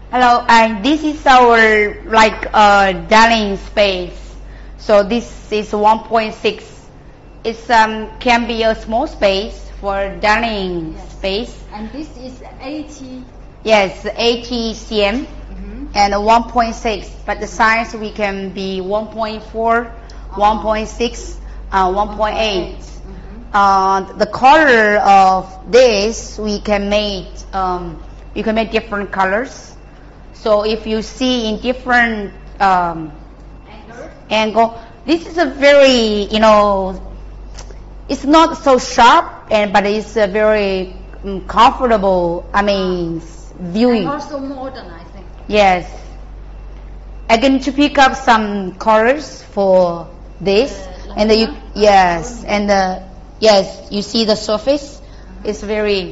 Hello, and this is our dining space. So this is 1.6. It's can be a small space for dining space. And this is 80. Yes, 80 cm and 1.6. But the size we can be 1.4, 1.6, 1.8. The color of this we can make different colors. So if you see in different angle, this is a very it's not so sharp, but it's a very comfortable. Viewing. And also modern, I think. Yes. I'm going to pick up some colors for this, and you see the surface. It's very.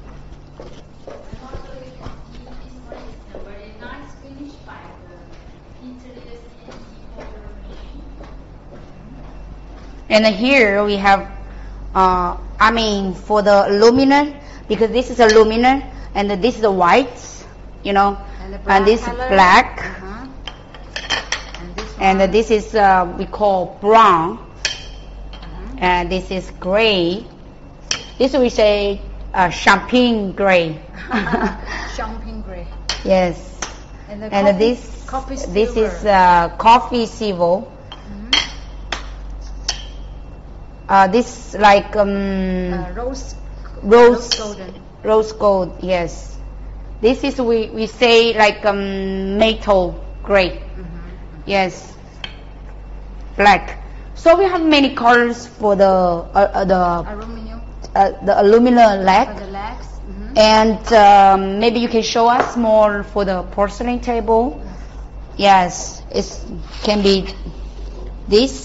And here we have, for the aluminum, because this is aluminum, and this is the white, and this is black, and this is we call brown, and this is gray. This we say champagne gray. Champagne gray. Yes. And this is coffee silver. This like rose golden. Rose gold, yes. This is we say like metal gray. Yes, black. So we have many colors for the aluminum leg. For the legs. And maybe you can show us more for the porcelain table. Yes, it can be this.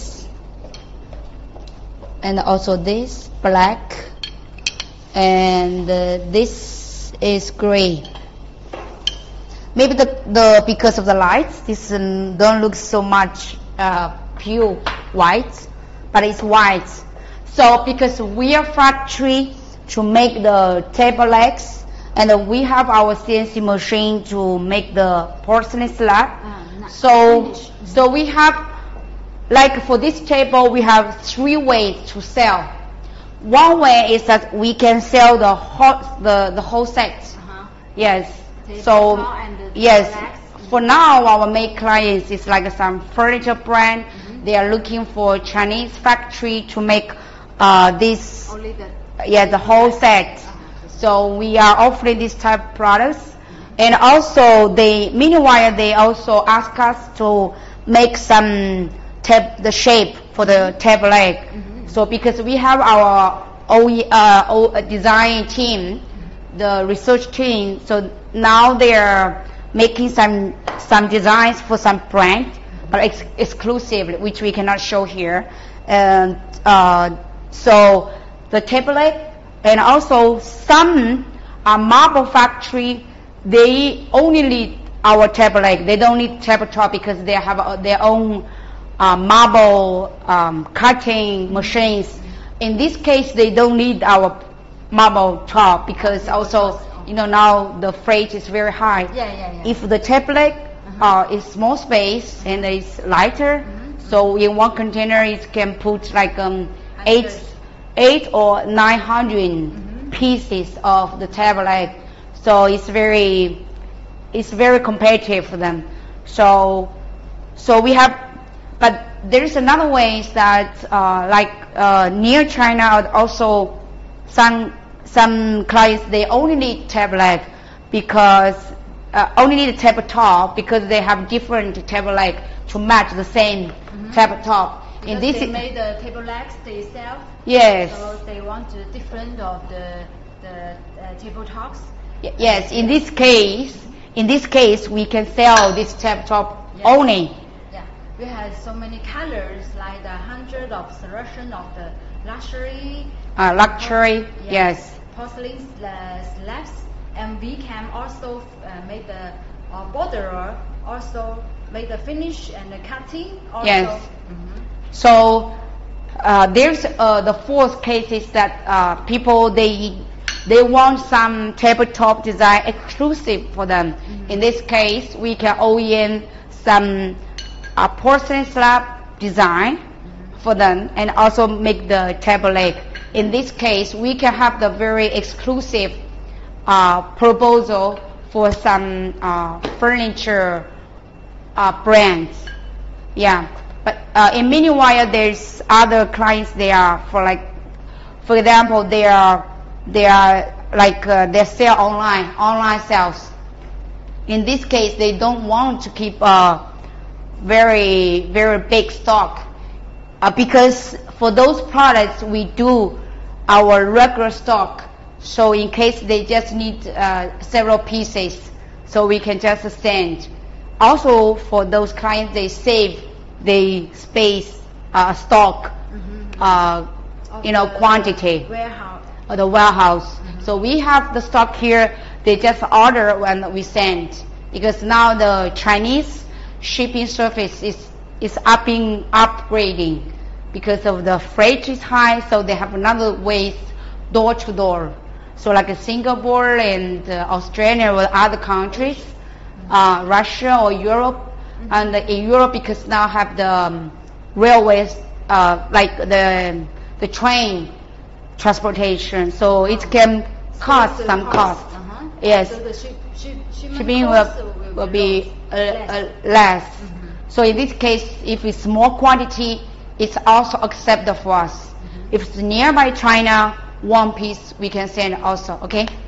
And also this black, and this is gray. Maybe the because of the lights, this don't look so much pure white, but it's white. So because we are factory to make the table legs, and we have our CNC machine to make the porcelain slab. So we have. Like for this table, we have 3 ways to sell. One way is that we can sell the whole set. Yes. So yes. For now, our main clients is like some furniture brand. They are looking for Chinese factory to make this. Only the whole set. So we are offering this type of products, and also meanwhile they also ask us to make some. The shape for the table leg. So because we have our design team, the research team, so now they are making some designs for some brand, but exclusively, which we cannot show here. And so the table leg, and also some marble factory, they only need our table leg. They don't need tabletop because they have their own marble cutting machines. In this case, they don't need our marble top because also, now the freight is very high. If the tablet is small space and it's lighter, so in one container it can put like 8 or 900 pieces of the tablet. So it's very competitive for them. So we have. But there is another way that near China also some clients they only need tablet because only need a tabletop because they have different tablet to match the same tabletop. In this they made the table legs themselves. Yes. So they want different of the tabletops. Yes. In this case we can sell this tabletop only. We have so many colors, like the 100 of selection of the luxury. Yes. Porcelain slabs, and we can also make the border, also make the finish and the cutting. Also. Yes. So there's the fourth case is that people they they want some tabletop design exclusive for them. In this case, we can OEM some porcelain slab design for them and also make the table leg. In this case, we can have the very exclusive proposal for some furniture brands. Yeah, but in meanwhile, there's other clients. They are for example, they sell online sales. In this case, they don't want to keep a very big stock because for those products we do our regular stock. So in case they just need several pieces, so we can just send. Also for those clients, they save the space stock, quantity warehouse. The warehouse. So we have the stock here. They just order when we send, because now the Chinese shipping service is upgrading because of the freight is high. So they have another ways door to door. So like Singapore and Australia or other countries, Russia or Europe, and in Europe because now have the railways, like the train transportation, so it can cost some cost. Yes, So the shipping cost will be less. less. So in this case, if it's small quantity, it's also acceptable for us. If it's nearby China, one piece we can send also. Okay.